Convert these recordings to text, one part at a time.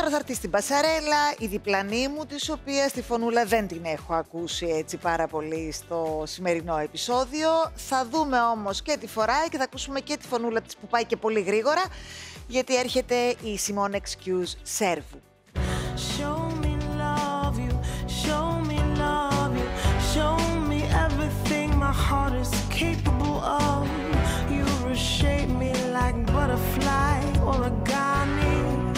τώρα θα έρθει στην Πασαρέλα, η διπλανή μου, της οποίας τη φωνούλα δεν την έχω ακούσει έτσι πάρα πολύ στο σημερινό επεισόδιο. Θα δούμε όμως και τι φοράει και θα ακούσουμε και τη φωνούλα της που πάει και πολύ γρήγορα, γιατί έρχεται η Simone Excuse Σέρβου. Heart is capable of. You reshape me like butterfly origami.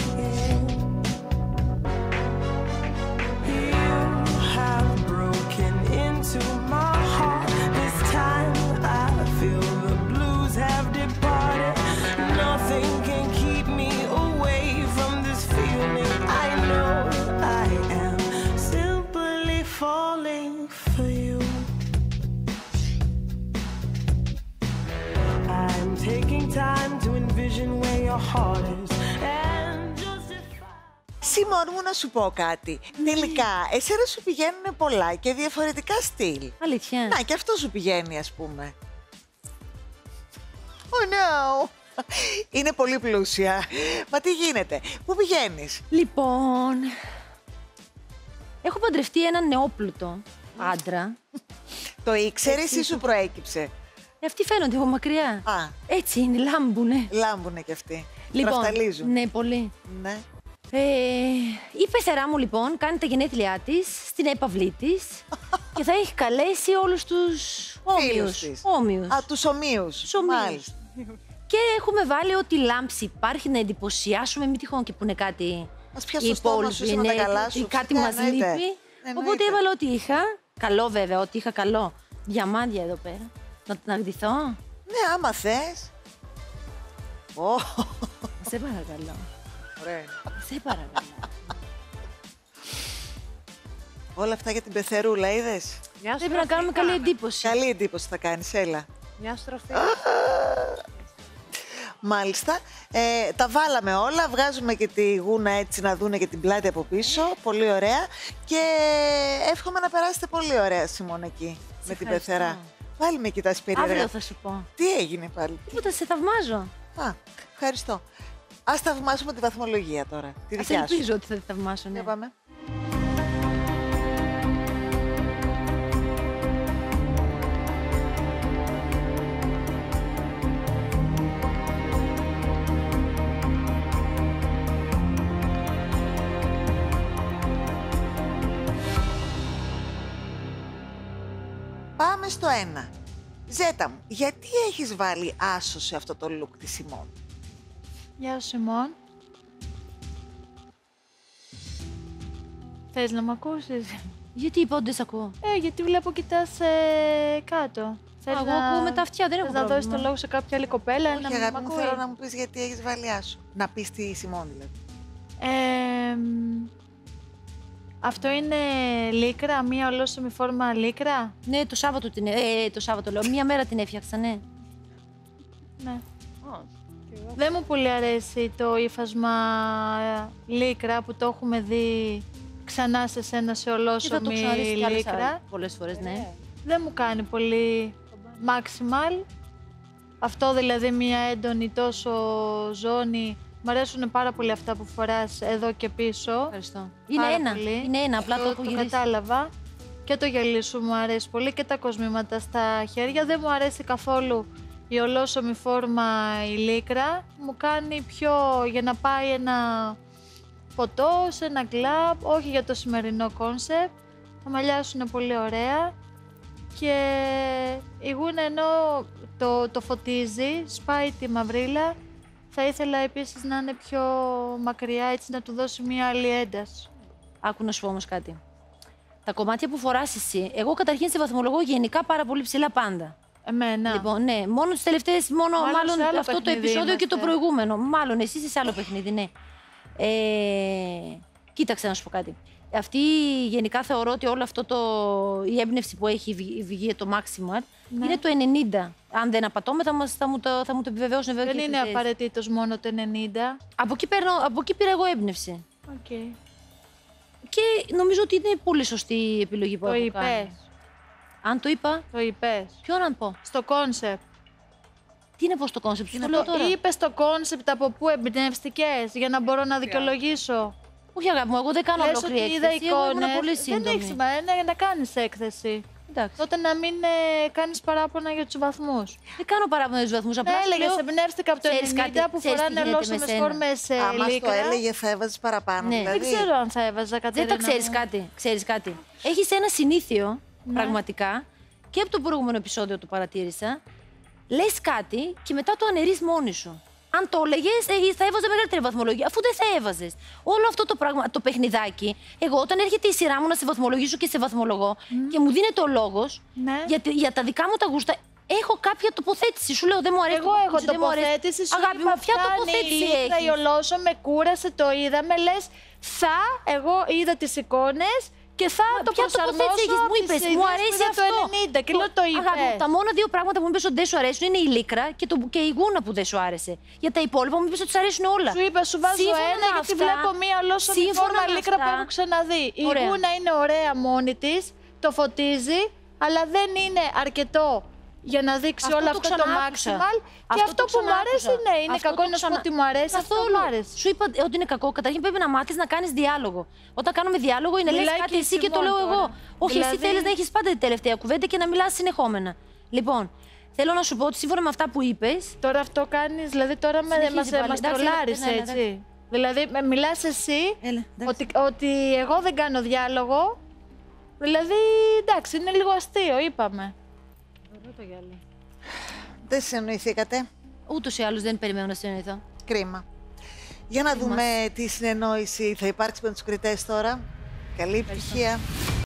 You have broken into my heart. This time I feel the blues have departed. Nothing can keep me away from this feeling. I know I am simply falling for you. Taking time to envision where your heart is and justify. Σίμων, μου να σου πω κάτι. Τελικά, εσένα σου πηγαίνουν πολλά και διαφορετικά στυλ. Αλήθεια. Να, και αυτό σου πηγαίνει, ας πούμε. Oh no! Είναι πολύ πλούσια. Μα τι γίνεται, πού πηγαίνεις? Λοιπόν, έχω παντρευτεί έναν νεόπλουτο άντρα. Το ήξερες ή σου προέκυψε? Αυτοί φαίνονται από μακριά. Α. Έτσι είναι, λάμπουνε. Λάμπουνε κι αυτοί. Λοιπόν, Τραφταλίζουν. ναι, πολύ. Ναι. Η πεθερά μου λοιπόν κάνει τα γενέθλιά της στην έπαυλή της και θα έχει καλέσει όλους τους όμοιους. Α, τους ομοίους. Μάλιστα. Και έχουμε βάλει ό,τι λάμψη υπάρχει να εντυπωσιάσουμε, μην τυχόν και που είναι κάτι Ας πιάσω το στόμα σου, είσαι με τα καλά σου. Κάτι μας λείπει. Οπότε έβαλα ό,τι είχα. Καλό βέβαια, ό,τι είχα καλό. Διαμάντια εδώ πέρα. Να γδυθώ. Ναι, άμα θες. Σε παρακαλώ. Ωραία. Σε παρακαλώ. Όλα αυτά για την πεθερούλα, είδες? Πρέπει να κάνουμε καλή εντύπωση. Καλή εντύπωση θα κάνεις, έλα. Μια στροφή. Μάλιστα. Τα βάλαμε όλα, βγάζουμε και τη γούνα έτσι να δούνε και την πλάτη από πίσω. Πολύ ωραία. Και εύχομαι να περάσετε πολύ ωραία, Σιμών, εκεί με την πεθερά. Πάλι με κοιτάς περίεργα. Αύριο θα σου πω. Τι έγινε πάλι? Τίποτα, σε θαυμάζω. Α, ευχαριστώ. Ας θαυμάσουμε τη βαθμολογία τώρα. Τη δικιά σου. Ελπίζω ότι θα τη θαυμάσω, ναι. Για πάμε. Πάμε στο 1. Ζέτα μου, γιατί έχεις βάλει άσο σε αυτό το look της Σιμών? Γεια σου, Σιμών. Θες να μ' ακούσεις? Γιατί είπα ότι δεν σ' ακούω? Γιατί βλέπω κοιτάς κάτω. Θες Εγώ ακούω με τα αυτιά, δεν έχω να πρόβλημα. δώσεις το λόγο σε κάποια άλλη κοπέλα? Όχι, να αγάπη μ' μου, ακούει? θέλω να μου πεις γιατί έχεις βάλει άσο. Να πεις τη Σιμών δηλαδή. Αυτό είναι λίκρα, μία ολόσωμη φόρμα λίκρα. Ναι, το Σάββατο το Σάββατο λέω. Μία μέρα την έφτιαξα, ναι. Ναι. Δεν μου πολύ αρέσει το ύφασμα λίκρα που το έχουμε δει ξανά σε σένα σε ολόσωμη λίκρα. Πολλές φορές, ναι. Δεν μου κάνει πολύ maximal. Αυτό δηλαδή μία έντονη τόσο ζώνη. Μ' αρέσουν πάρα πολύ αυτά που φοράς εδώ και πίσω. Ευχαριστώ. Είναι ένα, απλά το έχω γυρίσει. Κατάλαβα. Και το γυαλί σου μου αρέσει πολύ και τα κοσμήματα στα χέρια. Δεν μου αρέσει καθόλου η ολόσωμη φόρμα η λίκρα. Μου κάνει πιο για να πάει ένα ποτό, σε ένα κλαμπ, όχι για το σημερινό κόνσεπτ. Τα μαλλιά σου είναι πολύ ωραία. Και η γούνα ενώ το φωτίζει, σπάει τη μαυρίλα. Θα ήθελα επίσης να είναι πιο μακριά, έτσι να του δώσει μια άλλη ένταση. Άκου να σου πω όμως κάτι. Τα κομμάτια που φοράς εσύ, εγώ καταρχήν σε βαθμολογώ γενικά πάρα πολύ ψηλά πάντα. Εμένα. Λοιπόν, ναι, μόνο τις τελευταίες, μάλλον αυτό το επεισόδιο είμαστε. Και το προηγούμενο. Μάλλον εσύ είσαι σε άλλο παιχνίδι, ναι. Κοίταξε να σου πω κάτι. Αυτή γενικά θεωρώ ότι όλο αυτό η έμπνευση που έχει βγει το Maximal είναι το 90. Αν δεν απατώμε θα μου το επιβεβαιώσουν βέβαια. Δεν είναι απαραίτητος μόνο το 90. Από εκεί πήρα εγώ έμπνευση. Okay. Και νομίζω ότι είναι πολύ σωστή η επιλογή που έχω κάνει. Αν το είπα. Το είπες. Ποιο να πω. Στο κόνσεπτ. Τι είναι πω το κόνσεπτ, είπες το κόνσεπτ από πού εμπνεύστηκες για να μπορώ να δικαιολογήσω. Όχι, αγάπη μου, εγώ δεν κάνω Λες ολόκληρη ότι είδα έκθεση. Εγώ ήμουν εικόνες, πολύ δεν σύντομη. έχει σημασία να κάνεις έκθεση. Εντάξει. Τότε να μην κάνεις παράπονα για τους βαθμούς. Δεν κάνω παράπονα για τους βαθμούς. Απλά Ναι, σου έλεγες, λέω, εμπνεύστηκα από το 90 ξέρεις κάτι, που ξέρεις τι φοράνε γίνεται ολόσωμες με σένα. φόρμες Άμα λίκρα. το έλεγε θα έβαζες παραπάνω. Ναι. Δηλαδή. Δεν ξέρω αν θα έβαζα, δεν Κατερίνα τα ξέρεις μου. κάτι. Ξέρεις κάτι. Έχεις ένα συνήθειο, πραγματικά, και από το προηγούμενο επεισόδιο το παρατήρησα. Λες κάτι και μετά το αναιρείς μόνη σου. Αν το έλεγες, θα έβαζε μεγαλύτερη βαθμολογία. Αφού δεν θα έβαζες. Όλο αυτό το πράγμα, το παιχνιδάκι, εγώ όταν έρχεται η σειρά μου να σε βαθμολογήσω και σε βαθμολογώ και μου δίνεται ο λόγος Ναι. για τα δικά μου τα γούστα, έχω κάποια τοποθέτηση. Σου λέω δεν μου αρέσει. Εγώ έχω δεν μου αρέσει. τοποθέτηση, σου Αγάπη είπα, μου, ποια φτάνει τοποθέτηση η λίκρα, η έχεις? ολόσο, με κούρασε, το είδαμε, λες, εγώ είδα τις εικόνες και θα το Ποια προσαρμόσω τοποθέτηση έχεις? από Μου τις είπες, ιδέες μου που αρέσει είδα αυτό. το 90 και λέω το Αγάπη μου, είπες. τα μόνα δύο πράγματα που μου είπες ότι δεν σου αρέσουν είναι η λίκρα και η γούνα που δεν σου άρεσε. Για τα υπόλοιπα μου είπες ότι σου αρέσουν όλα. Σου είπα, σου βάζω Σύμφωνα ένα με γιατί αυτά- βλέπω μία ολόσωμη σύμφωνα φόρμα με λίκρα που αυτά- έχω ξαναδεί. Η Ωραία. γούνα είναι ωραία μόνη της, το φωτίζει, αλλά δεν είναι αρκετό για να δείξει Αυτό όλο το αυτό το ξανάκουσα. maximal. Και αυτό το που μου αρέσει, ξανάκουσα. ναι, είναι Αυτό κακό το να σου πω ξανα- ότι μου αρέσει. Αυτό Καθόλου. μου αρέσει. Σου είπα ότι είναι κακό. Καταρχήν πρέπει να μάθεις να κάνεις διάλογο. Όταν κάνουμε διάλογο είναι λες Μιλάει κάτι και εσύ και το Σιμών λέω εγώ. τώρα. Όχι, εσύ Δηλαδή- θέλεις να έχεις πάντα την τελευταία κουβέντα και να μιλάς συνεχόμενα. Λοιπόν, θέλω να σου πω ότι σύμφωνα με αυτά που είπες, Τώρα αυτό κάνεις, δηλαδή τώρα Συνεχίζει μας πάλι. Εντάξει, τρολάρεις ναι, ναι, έτσι. Δηλαδή μιλάς εσύ Έλα, εντάξει. ότι εγώ δεν κάνω διάλογο. Δηλαδή εντάξει, είναι λίγο αστείο, είπαμε. Ωραίο το γυαλί. Δεν συνεννοηθήκατε. Ούτως ή άλλως δεν περιμένω να συνεννοηθώ. Κρίμα. Για να δούμε τι συνεννόηση θα υπάρξει με τους κριτές τώρα. Καλή επιτυχία.